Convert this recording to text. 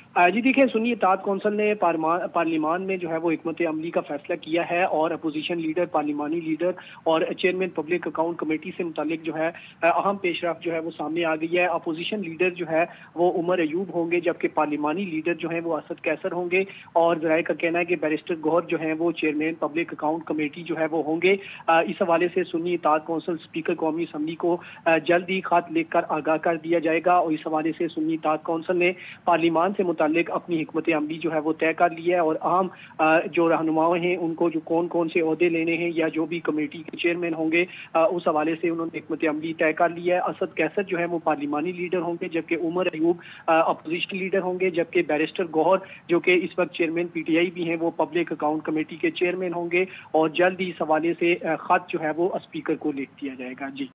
जी देखिए, सुन्नी इत्तेहाद कौंसिल ने पार्लियामान में जो है वो हिकमत अमली का फैसला किया है और अपोजिशन लीडर, पार्लिमानी लीडर और चेयरमैन पब्लिक अकाउंट कमेटी से मुतालिक जो है अहम पेशरफ जो है वो सामने आ गई है। अपोजिशन लीडर जो है वो उमर अयूब होंगे, जबकि पार्लिमानी लीडर जो है वो असद कैसर होंगे और जराये का कहना है कि बैरिस्टर गौहर जो है वो चेयरमैन पब्लिक अकाउंट कमेटी जो है वो होंगे। इस हवाले से सुन्नी इत्तेहाद कौंसिल स्पीकर कौमी असम्बली को जल्द ही खत लिखकर आगाह कर दिया जाएगा और इस हवाले से सुन्नी इत्तेहाद कौंसिल ने पार्लियामान से मुतालिक अपनी हिकमत अमली जो है वो तय कर लिया है और अहम जो रहनुमाएं हैं उनको जो कौन कौन से ओहदे लेने हैं या जो भी कमेटी के चेयरमैन होंगे उस हवाले से उन्होंने हिकमत अमली तय कर लिया है। असद कैसर जो है वो पार्लिमानी लीडर होंगे, जबकि उमर अयूब अपोजिशन लीडर होंगे, जबकि बैरिस्टर गौहर जो कि इस वक्त चेयरमैन पीटीआई भी हैं वो पब्लिक अकाउंट कमेटी के चेयरमैन होंगे और जल्द ही इस हवाले से खत जो है वो स्पीकर को लिख दिया जाएगा। जी।